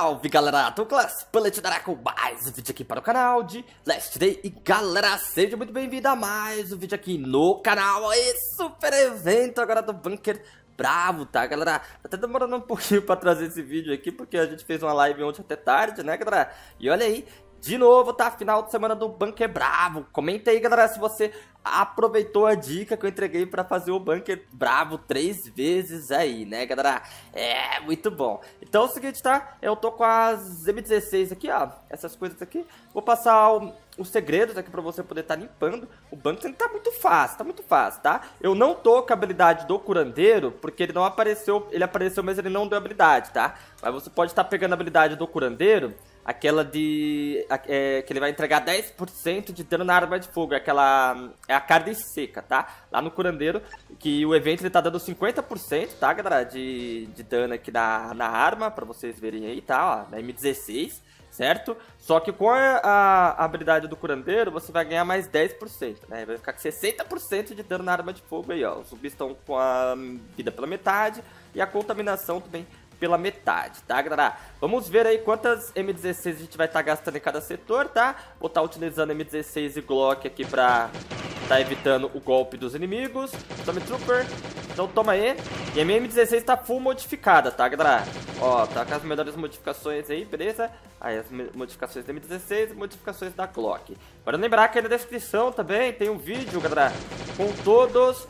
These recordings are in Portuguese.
Salve galera, Douglas Paletinará com mais um vídeo aqui para o canal de Last Day. E galera, seja muito bem-vindo a mais um vídeo aqui no canal. Aí, super evento agora do Bunker Bravo, tá galera? Tá até demorando um pouquinho para trazer esse vídeo aqui, porque a gente fez uma live ontem até tarde, né galera? E olha aí, de novo, tá? Final de semana do Bunker Bravo. Comenta aí, galera, se você aproveitou a dica que eu entreguei pra fazer o Bunker Bravo 3 vezes aí, né, galera? É, muito bom. Então é o seguinte, tá? Eu tô com as M16 aqui, ó. Essas coisas aqui. Vou passar os segredos aqui pra você poder estar limpando. O bunker tá muito fácil, tá? Eu não tô com a habilidade do curandeiro, porque ele não apareceu. Ele apareceu, mas ele não deu habilidade, tá? Mas você pode estar pegando a habilidade do curandeiro. Aquela de... que ele vai entregar 10% de dano na arma de fogo. Aquela... é a carne seca, tá? Lá no curandeiro. Que o evento ele tá dando 50%, tá, galera? De dano aqui na arma. Pra vocês verem aí, tá? Ó, na M16, certo? Só que com a habilidade do curandeiro, você vai ganhar mais 10%, né? Vai ficar com 60% de dano na arma de fogo aí, ó. Os zumbis estão com a vida pela metade. E a contaminação também pela metade, tá, galera? Vamos ver aí quantas M16 a gente vai estar gastando em cada setor, tá? Vou estar utilizando M16 e Glock aqui pra tá evitando o golpe dos inimigos. Stormtrooper, então toma aí. E a minha M16 tá full modificada, tá, galera? Ó, tá com as melhores modificações aí, beleza? Aí as modificações da M16 e modificações da Glock. Para lembrar que aí na descrição também tem um vídeo, galera, com todas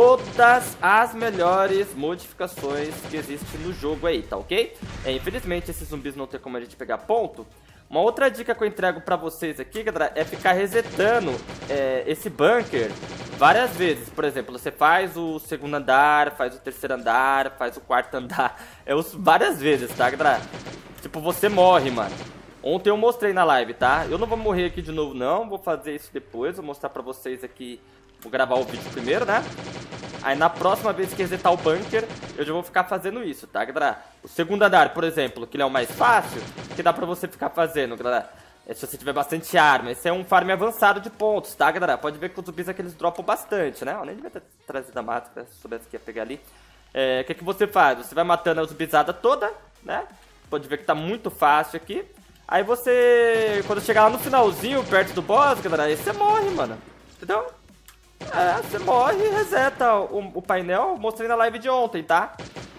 as melhores modificações que existem no jogo aí, tá ok? Infelizmente esses zumbis não tem como a gente pegar ponto. Uma outra dica que eu entrego pra vocês aqui, galera, é ficar resetando esse bunker várias vezes. Por exemplo, você faz o segundo andar, faz o terceiro andar, faz o quarto andar. Várias vezes, tá, galera? Tipo, você morre, mano. Ontem eu mostrei na live, tá? Eu não vou morrer aqui de novo, não. Vou fazer isso depois, vou mostrar pra vocês aqui. Vou gravar o vídeo primeiro, né? Aí na próxima vez que resetar o bunker, eu já vou ficar fazendo isso, tá, galera? O segundo andar, por exemplo, que ele é o mais fácil, que dá pra você ficar fazendo, galera. Se você tiver bastante arma. Esse é um farm avançado de pontos, tá, galera? Pode ver que os zumbis aqui eles dropam bastante, né? Eu nem devia ter trazido a máscara, se soubesse que ia pegar ali. O que você faz? Você vai matando a zumbizada toda, né? Pode ver que tá muito fácil aqui. Aí você, quando chegar lá no finalzinho, perto do boss, galera, aí você morre, mano. Entendeu? Você morre e reseta o painel. Mostrei na live de ontem, tá?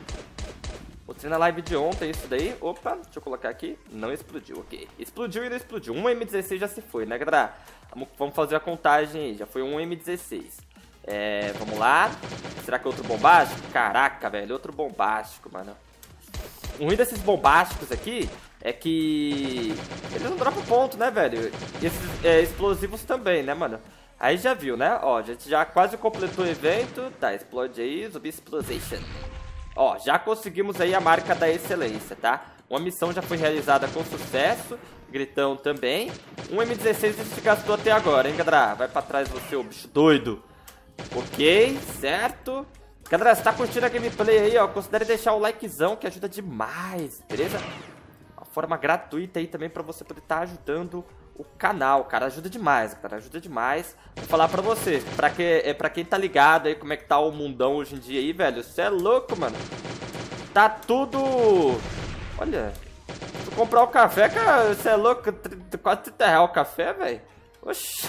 Mostrei na live de ontem isso daí. Opa, deixa eu colocar aqui. Não explodiu, ok. Explodiu e não explodiu. Um M16 já se foi, né, galera? Vamos fazer a contagem aí. Já foi um M16. Vamos lá. Será que é outro bombástico? Caraca, velho. Outro bombástico, mano. O ruim desses bombásticos aqui é que eles não dropam ponto, né, velho? E esses explosivos também, né, mano? Aí já viu, né? Ó, a gente já quase completou o evento. Tá, explode aí, Zumbi Explosion. Ó, já conseguimos aí a marca da excelência, tá? Uma missão já foi realizada com sucesso. Gritão também. Um M16 a gente gastou até agora, hein, galera? Vai pra trás você, ô bicho doido. Ok, certo. Galera, se tá curtindo a gameplay aí, ó, considere deixar o likezão, que ajuda demais, beleza? Uma forma gratuita aí também pra você poder estar ajudando o canal, cara, ajuda demais, cara, ajuda demais. Vou falar pra você, pra quem tá ligado aí como é que tá o mundão hoje em dia aí, velho, você é louco, mano. Tá tudo... Olha, se eu comprar o café, cara, você é louco, quase 30 reais o café, velho. Oxi.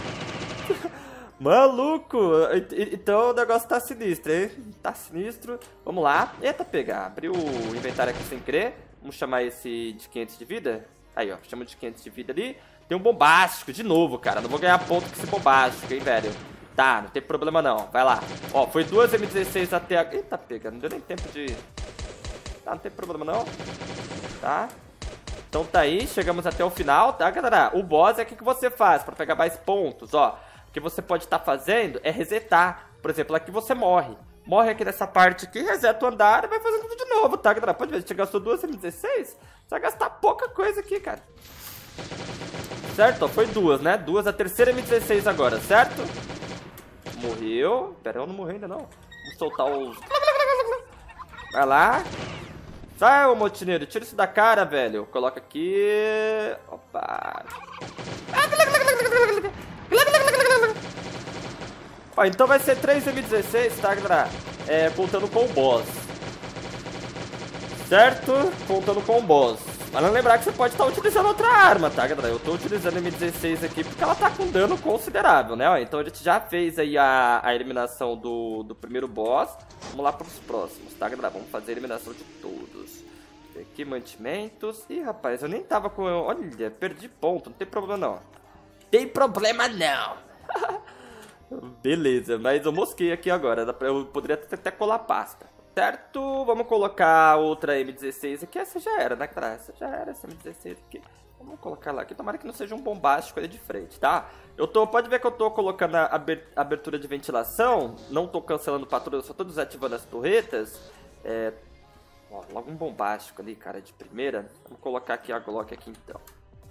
Maluco, então o negócio tá sinistro, hein? Tá sinistro. Vamos lá, eita, pegar, abrir o inventário aqui sem querer. Vamos chamar esse de 500 de vida. Aí, ó, chama de 500 de vida ali. Tem um bombástico, de novo, cara. Não vou ganhar ponto com esse bombástico, hein, velho. Tá, não tem problema não. Vai lá. Ó, foi 2 M16 até agora. Eita, pega, não deu nem tempo de... Tá, não tem problema não. Tá. Então tá aí, chegamos até o final, tá, galera? O boss é o que você faz pra pegar mais pontos, ó. O que você pode estar fazendo é resetar. Por exemplo, aqui você morre. Morre aqui nessa parte aqui, reseta o andar e vai fazendo tudo de novo, tá, galera? Pode ver, a gente gastou 2 M16, você vai gastar pouca coisa aqui, cara. Certo? Ó, foi 2, né? 2, a terceira M16 agora, certo? Morreu. Pera, eu não morri ainda, não. Vamos soltar os... Vai lá. Sai, ô motineiro, tira isso da cara, velho. Coloca aqui. Opa. Ó, então vai ser 3 M16, tá, galera? Contando com o boss. Certo? Contando com o boss. Mas não lembrar que você pode estar utilizando outra arma, tá, galera? Eu tô utilizando a M16 aqui porque ela tá com dano considerável, né? Ó, então a gente já fez aí a eliminação do primeiro boss. Vamos lá pros próximos, tá, galera? Vamos fazer a eliminação de todos. Aqui, mantimentos. Ih, rapaz, eu nem tava com... Olha, perdi ponto, não tem problema não. Tem problema não. Beleza, mas eu mosquei aqui agora. Eu poderia até colar pasta. Certo? Vamos colocar outra M16 aqui. Essa já era, né, cara? Essa já era, essa M16 aqui. Vamos colocar lá aqui. Tomara que não seja um bombástico ali de frente, tá? Pode ver que eu tô colocando a abertura de ventilação. Não tô cancelando patrulha, só tô desativando as torretas. Ó, logo um bombástico ali, cara, de primeira. Vamos colocar aqui a Glock aqui, então.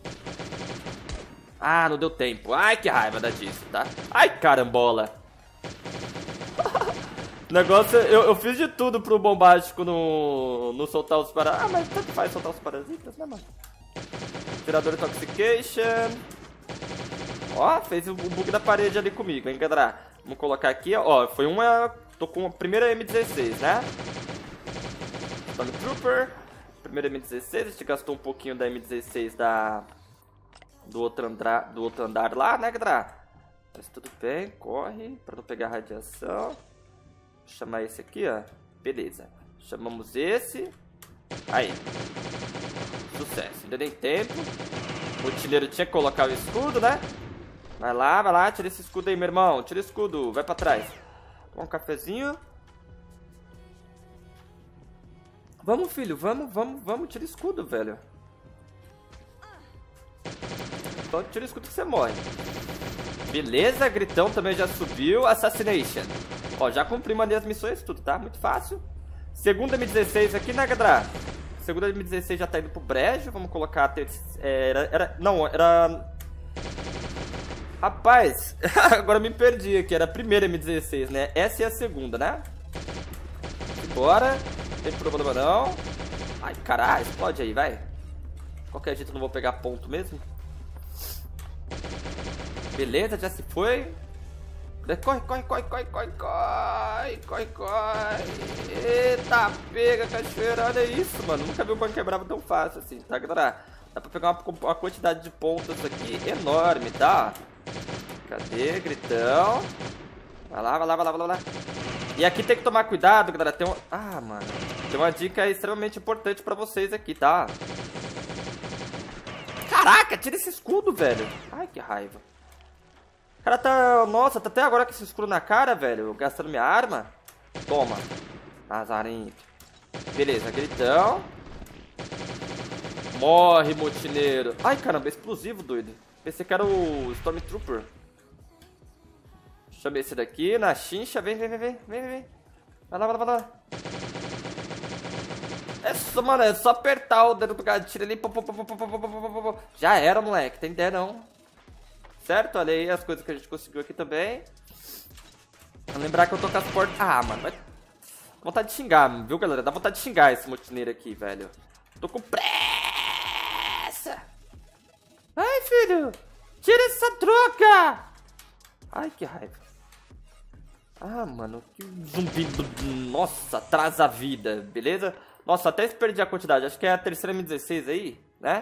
Ah, não deu tempo. Ai, que raiva disso, tá? Ai, carambola. O negócio, eu fiz de tudo pro bombástico no soltar os parasitas. Ah, mas tanto faz soltar os parasitas, né, mano? Tirador de Toxication. Ó, fez o bug da parede ali comigo, hein, galera? Vamos colocar aqui, ó. Foi uma... Tô com a primeira M16, né? Stormtrooper. Primeira M16. A gente gastou um pouquinho da M16 do outro andar lá, né, galera? Mas tudo bem, corre pra não pegar radiação. Vou chamar esse aqui, ó. Beleza. Chamamos esse. Aí. Sucesso. Ainda nem tempo. O mochileiro tinha que colocar o escudo, né? Vai lá. Tira esse escudo aí, meu irmão. Tira o escudo. Vai pra trás. Toma um cafezinho. Vamos, filho. Vamos. Tira o escudo, velho. Então tira o escudo que você morre. Beleza, gritão também já subiu. Assassination. Ó, já cumprimos ali as missões, tudo, tá? Muito fácil. Segunda M16 aqui, né, galera? Segunda M16 já tá indo pro brejo. Vamos colocar a terceira... Não, era... Rapaz, agora me perdi aqui. Era a primeira M16, né? Essa é a segunda, né? Bora. Não tem problema não. Ai, caralho, explode aí, vai. Qualquer jeito eu não vou pegar ponto mesmo. Beleza, já se foi. Corre. Eita, pega, cachoeira. Olha isso, mano. Nunca vi um banco quebrado tão fácil assim, tá, galera? Dá pra pegar uma quantidade de pontos aqui enorme, tá? Cadê, gritão? Vai lá. E aqui tem que tomar cuidado, galera. Tem mano. Tem uma dica extremamente importante pra vocês aqui, tá? Caraca, tira esse escudo, velho. Ai, que raiva. O cara tá... Nossa, tá até agora com esse escudo na cara, velho. Gastando minha arma. Toma. Nazarento. Beleza, gritão. Morre, mochileiro. Ai, caramba, explosivo, doido. Pensei que era o Stormtrooper. Deixa eu ver esse daqui. Na chincha. Vem. Vai lá. Mano, é só apertar o dedo do gatilho ali. Já era, moleque. Tem ideia, não. Certo? Olha aí as coisas que a gente conseguiu aqui também. Vou lembrar que eu tô com as portas... Ah, mano. Vai... Vontade de xingar, viu, galera? Dá vontade de xingar esse mochineiro aqui, velho. Tô com pressa. Ai, filho. Tira essa troca. Ai, que raiva. Ah, mano. Que zumbi. Nossa, atrasa a vida. Beleza? Nossa, até perdi a quantidade. Acho que é a terceira M16 aí, né?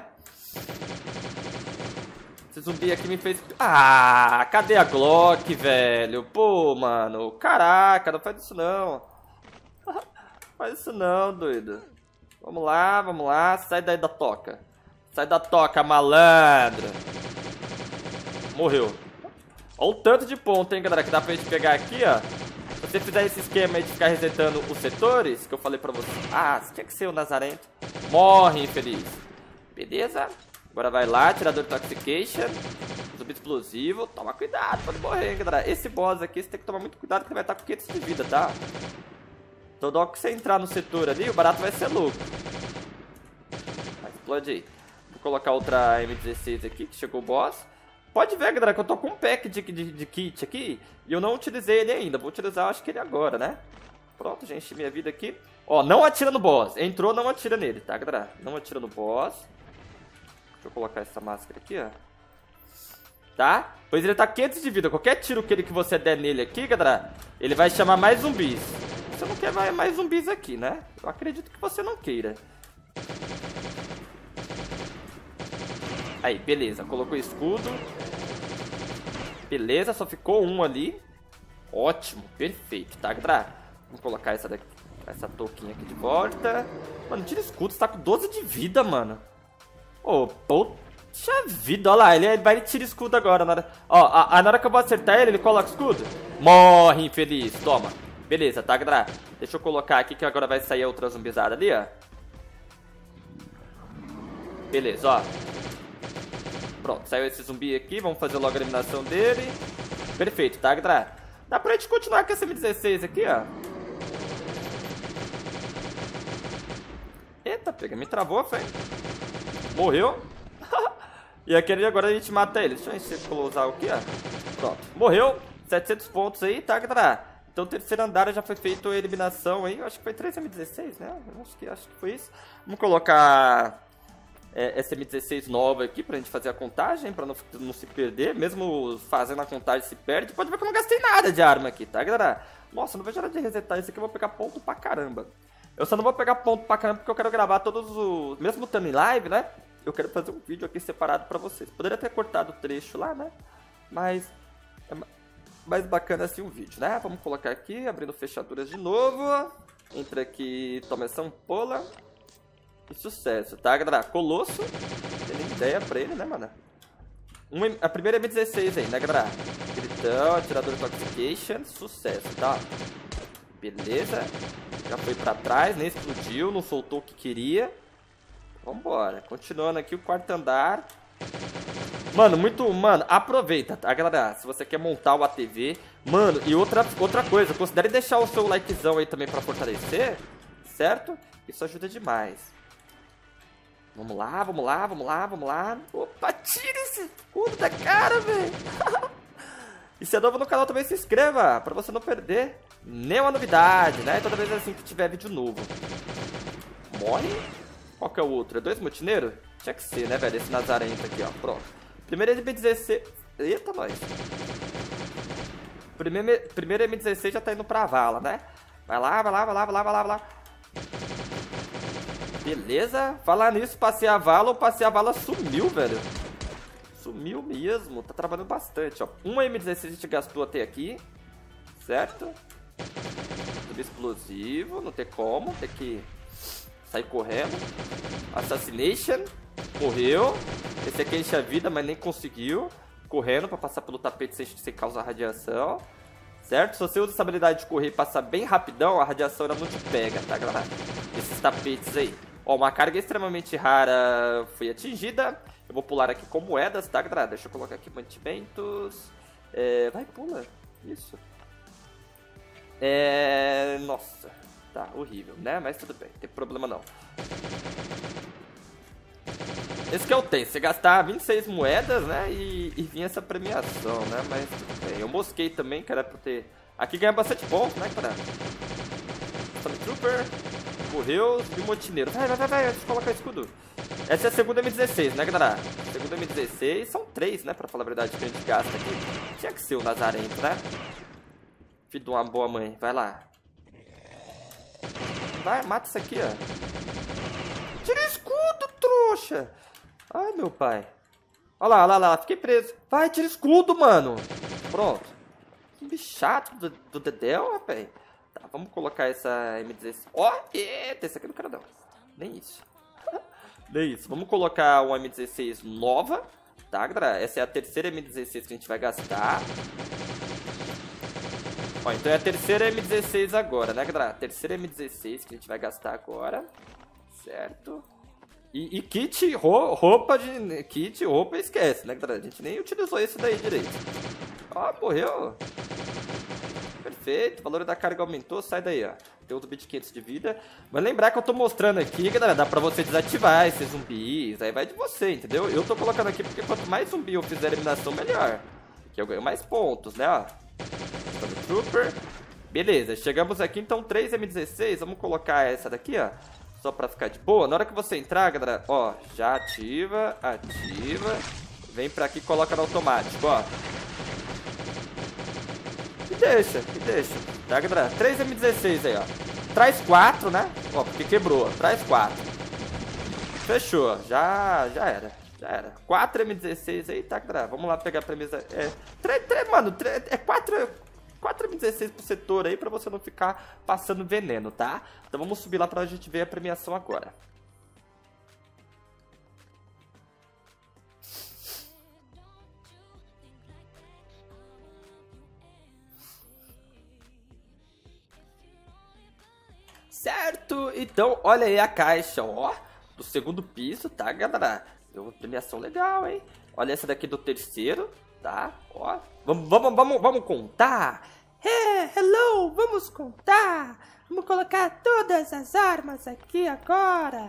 Esse zumbi aqui me fez... Ah, cadê a Glock, velho? Pô, mano. Caraca, não faz isso não. Faz isso não, doido. Vamos lá. Sai daí da toca. Sai da toca, malandro. Morreu. Olha o tanto de ponto, hein, galera, que dá pra gente pegar aqui, ó. Se você fizer esse esquema aí de ficar resetando os setores, que eu falei pra você. Ah, você tinha que ser o Nazarento. Morre, infeliz. Beleza? Agora vai lá, tirador de Toxication. Zumbi explosivo. Toma cuidado pra não morrer, hein, galera. Esse boss aqui, você tem que tomar muito cuidado, porque ele vai estar com 500 de vida, tá? Toda hora que você entrar no setor ali, o barato vai ser louco. Vai, explode aí. Vou colocar outra M16 aqui, que chegou o boss. Pode ver, galera, que eu tô com um pack de kit aqui e eu não utilizei ele ainda. Vou utilizar, acho que ele agora, né? Pronto, já enchi minha vida aqui. Ó, não atira no boss. Entrou, não atira nele, tá, galera? Não atira no boss. Deixa eu colocar essa máscara aqui, ó. Tá? Pois ele tá 500 de vida. Qualquer tiro que você der nele aqui, galera, ele vai chamar mais zumbis. Você não quer mais zumbis aqui, né? Eu acredito que você não queira. Aí, beleza. Colocou escudo. Beleza, só ficou um ali. Ótimo, perfeito, tá, galera? Vamos colocar essa daqui, essa touquinha aqui de volta. Mano, tira escudo, você tá com 12 de vida, mano. Ô, poxa vida, olha lá, ele vai tirar escudo agora. Na hora... Ó, na hora que eu vou acertar ele, ele coloca escudo. Morre, infeliz, toma. Beleza, tá, galera? Deixa eu colocar aqui que agora vai sair a outra zumbizada ali, ó. Beleza, ó. Pronto, saiu esse zumbi aqui, vamos fazer logo a eliminação dele. Perfeito, tá, galera? Dá pra gente continuar com esse M16 aqui, ó. Eita, pega, me travou, foi. Morreu. E aquele agora a gente mata ele. Deixa eu usar aqui, ó. Pronto, morreu. 700 pontos aí, tá, galera? Então o terceiro andar já foi feito a eliminação aí. Eu acho que foi 3 M16, né? Acho que foi isso. Vamos colocar essa M16 nova aqui pra gente fazer a contagem, pra não se perder. Mesmo fazendo a contagem se perde. Pode ver que eu não gastei nada de arma aqui, tá, galera? Nossa, não vejo hora de resetar isso aqui, eu vou pegar ponto pra caramba. Eu só não vou pegar ponto pra caramba porque eu quero gravar todos os... Mesmo estando em live, né? Eu quero fazer um vídeo aqui separado pra vocês. Poderia ter cortado o trecho lá, né? Mas é mais bacana assim o vídeo, né? Vamos colocar aqui, abrindo fechaduras de novo. Entra aqui, toma essa ampola. E sucesso, tá, galera? Colosso. Não tem nem ideia pra ele, né, mano? A primeira é M16 aí, né, galera? Gritão, atirador de Toxication. Sucesso, tá? Beleza. Já foi pra trás, nem explodiu, não soltou o que queria. Vambora. Continuando aqui o quarto andar. Mano, Mano, aproveita, tá, galera? Se você quer montar o ATV. Mano, e outra coisa, considere deixar o seu likezão aí também pra fortalecer. Certo? Isso ajuda demais. Vamos lá, vamos lá, vamos lá, vamos lá. Opa, tira esse escudo da cara, velho. E se é novo no canal também se inscreva, pra você não perder nenhuma novidade, né? Toda vez assim que tiver vídeo novo. Morre? Qual que é o outro? É 2 motineiros? Tinha que ser, né, velho? Esse Nazarento aqui, ó. Pronto. Primeiro M16... Eita, nós. Primeiro M16 já tá indo pra vala, né? Vai lá, vai lá, vai lá, vai lá, vai lá, vai lá. Beleza. Falar nisso, passei a vala, sumiu, velho. Sumiu mesmo. Tá trabalhando bastante, ó. Um M16 a gente gastou até aqui. Certo? Tudo explosivo. Não tem como. Tem que sair correndo. Assassination. Morreu. Esse aqui enche a vida, mas nem conseguiu. Correndo pra passar pelo tapete sem causar radiação. Certo? Se você usa essa habilidade de correr e passar bem rapidão, a radiação ela não te pega, tá, galera? Esses tapetes aí. Ó, uma carga extremamente rara foi atingida. Eu vou pular aqui com moedas, tá, galera? Deixa eu colocar aqui mantimentos. Vai, pula. Isso. Nossa. Tá, horrível, né? Mas tudo bem, não tem problema não. Esse que eu tenho. Você gastar 26 moedas, né? E vir essa premiação, né? Mas tudo bem. Eu mosquei também, que era pra ter... Aqui ganha bastante ponto, né, cara? Stormtrooper. Correu, bimotineiro. Vai, deixa eu colocar escudo. Essa é a segunda M16, né, galera? Segunda M16, são 3, né, pra falar a verdade, que a gente gasta aqui. Tinha que ser o Nazarento, né? Filho de uma boa mãe, vai lá. Vai, mata isso aqui, ó. Tira escudo, trouxa. Ai, meu pai. Olha lá, fiquei preso. Vai, tira escudo, mano. Pronto. Que bicho chato do Dedéu, rapaz. Tá, vamos colocar essa M16. Ó, eita, esse aqui não quero não. Nem isso. Nem isso. Vamos colocar uma M16 nova. Tá, galera? Essa é a terceira M16 que a gente vai gastar. Ó, então é a terceira M16 agora, né, galera? A terceira M16 que a gente vai gastar agora. Certo? E kit, roupa, esquece, né, galera? A gente nem utilizou esse daí direito. Ó, morreu. Perfeito, o valor da carga aumentou, sai daí, ó. Tem outro bit 500 de vida. Mas lembrar que eu tô mostrando aqui, galera, dá pra você desativar esses zumbis. Aí vai de você, entendeu? Eu tô colocando aqui porque quanto mais zumbi eu fizer a eliminação, melhor. Porque eu ganho mais pontos, né, ó. Trooper. Beleza, chegamos aqui, então 3 M16. Vamos colocar essa daqui, ó. Só pra ficar de boa. Na hora que você entrar, galera, ó, já ativa. Vem pra aqui e coloca no automático, ó. E deixa. Tá, galera? 3 M16 aí, ó. Traz 4, né? Ó, porque quebrou. Traz 4. Fechou. Já era. Já era. 4 M16 aí, tá, galera? Vamos lá pegar a premissa. Mano, 4 M16 pro setor aí pra você não ficar passando veneno, tá? Então vamos subir lá pra gente ver a premiação agora. Certo, então olha aí a caixa, ó, do segundo piso, tá, galera? Deu uma premiação legal, hein? Olha essa daqui do terceiro, tá? Ó, vamos contar? Hello, vamos contar? Vamos colocar todas as armas aqui agora.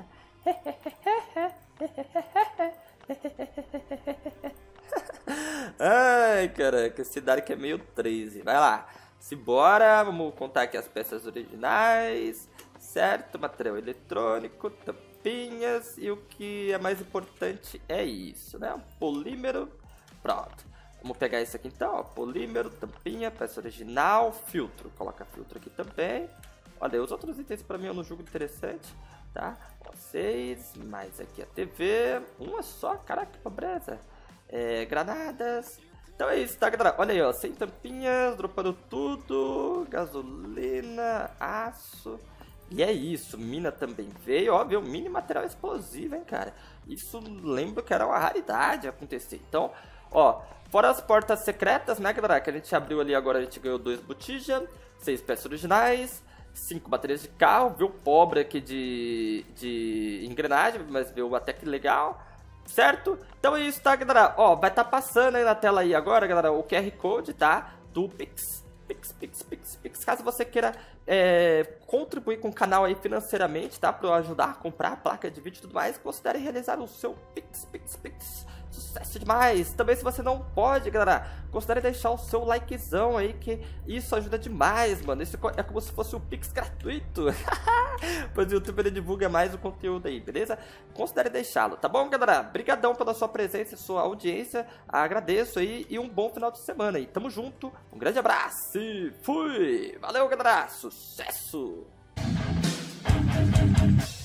Ai, caraca, esse Dark é meio 13. Vai lá, simbora, vamos contar aqui as peças originais. Certo, material eletrônico, tampinhas e o que é mais importante é isso, né? Polímero, pronto. Vamos pegar esse aqui então, ó, polímero, tampinha, peça original, filtro. Coloca filtro aqui também. Olha, os outros itens pra mim eu não julgo interessante, tá? 6, mais aqui a TV, uma só, caraca, que pobreza. Granadas. Então é isso, tá, galera? Olha aí, ó, sem tampinhas, dropando tudo, gasolina, aço. E é isso, mina também veio, ó, viu? Mini material explosivo, hein, cara? Isso lembro que era uma raridade acontecer. Então, ó, fora as portas secretas, né, galera? Que a gente abriu ali agora, a gente ganhou 2 botijas, 6 peças originais, 5 baterias de carro, viu? Pobre aqui de engrenagem, mas viu até que legal, certo? Então é isso, tá, galera? Ó, vai estar passando aí na tela aí agora, galera, o QR Code, tá? Do Pix. Caso você queira contribuir com o canal aí financeiramente, tá? Para ajudar a comprar a placa de vídeo e tudo mais, considere realizar o seu Pix. Sucesso demais! Também, se você não pode, galera, considere deixar o seu likezão aí, que isso ajuda demais, mano. Isso é como se fosse um Pix gratuito. Pois o YouTube ele divulga mais o conteúdo aí, beleza? Considere deixá-lo, tá bom, galera? Brigadão pela sua presença e sua audiência. Agradeço aí e um bom final de semana aí. Tamo junto, um grande abraço e fui! Valeu, galera! Sucesso!